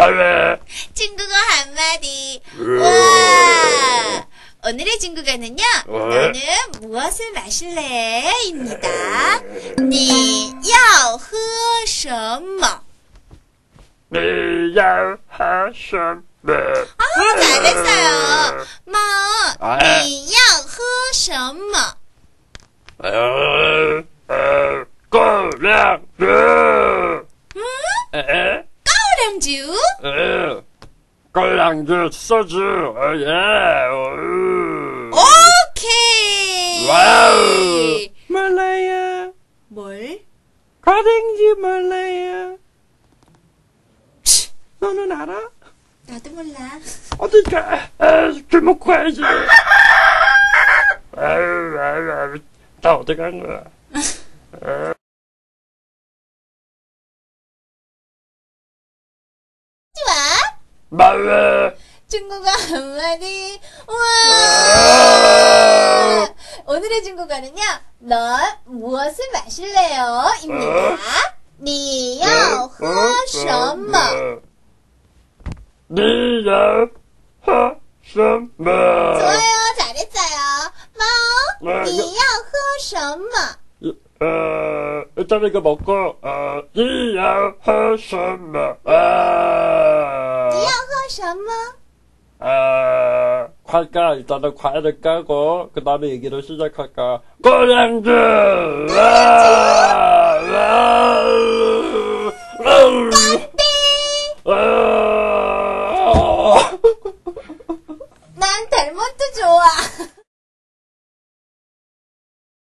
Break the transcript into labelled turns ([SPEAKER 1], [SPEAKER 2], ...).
[SPEAKER 1] 말해.
[SPEAKER 2] 중국어 한마디. 와! 오늘의 중국어는요, 너는 무엇을 마실래? 입니다. 你要喝什么?
[SPEAKER 1] 你要喝什么?
[SPEAKER 2] 잘했어요. 뭐, 你要喝什么?
[SPEAKER 1] 高粱酒.
[SPEAKER 2] 高粱酒?
[SPEAKER 1] 高粱酒 소주. 예.
[SPEAKER 2] 오케이.
[SPEAKER 1] 와우. 몰라요.
[SPEAKER 2] 뭘?
[SPEAKER 1] 가댕지 몰라요. 너는 알아?
[SPEAKER 2] 나도 몰라.
[SPEAKER 1] 어디가? 술 먹고 와야지. 아유, 다 어디 간 거야?
[SPEAKER 2] 좋아.
[SPEAKER 1] 말해.
[SPEAKER 2] 중국어 한마디. 우와. 오늘의 중국어는요, 넌 무엇을 마실래요? 입니다. 你要喝什么?
[SPEAKER 1] 你要喝什么?
[SPEAKER 2] 좋아요. 잘했어요. 뭐? 你要喝什么?
[SPEAKER 1] 일단 이거 먹고, 你要喝什么?
[SPEAKER 2] 你要喝什么?
[SPEAKER 1] 할까? 일단은 과일을 까고, 그 다음에 얘기를 시작할까? 고량주!
[SPEAKER 2] 난 델몬트 좋아.